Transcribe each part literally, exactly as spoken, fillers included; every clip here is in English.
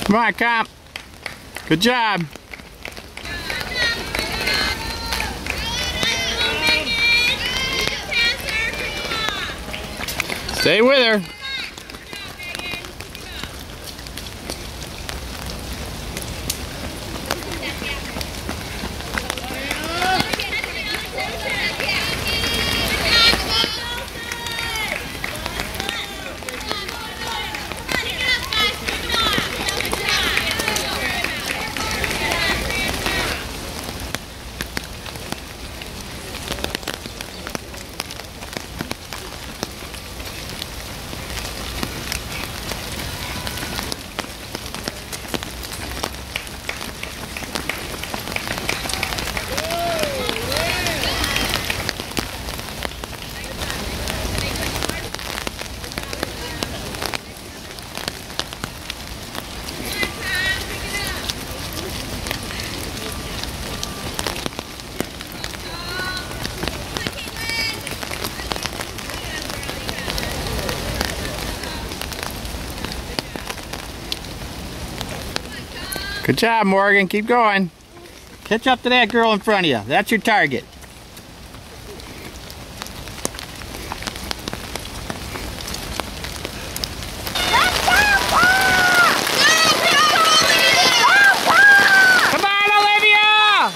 Come on, Comp. Good job. Stay with her. Good job, Morgan. Keep going. Catch up to that girl in front of you. That's your target. Come on, Olivia!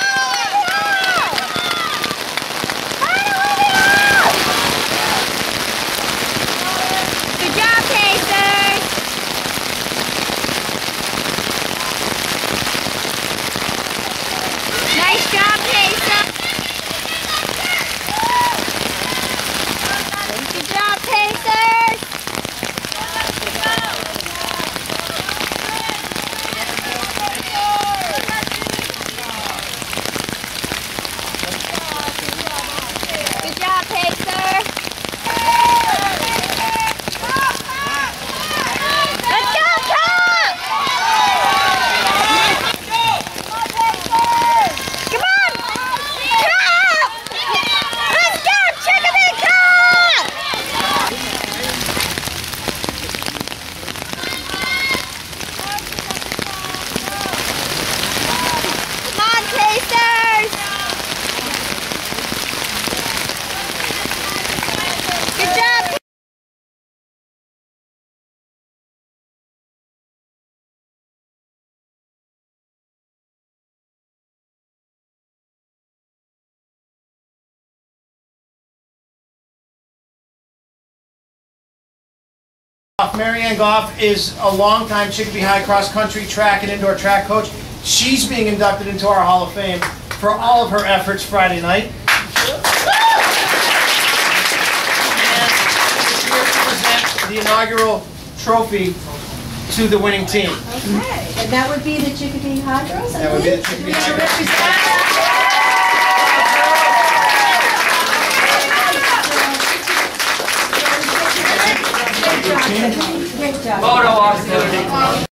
Good job, Pacers! Nice job, Pacers! Good job, Pacers! Good job, Pacers! Let's go, Tom! Come on! Come! Let's go, Chicopee Fall! Come on, Pacers! Good job! Marianne Goff is a longtime Chicopee High cross-country track and indoor track coach. She's being inducted into our Hall of Fame for all of her efforts Friday night. And here to present the inaugural trophy to the winning team. Okay, and that would be the Chicopee High girls, I That would be the believe? Chicopee High girls. Great job. Photo opportunity.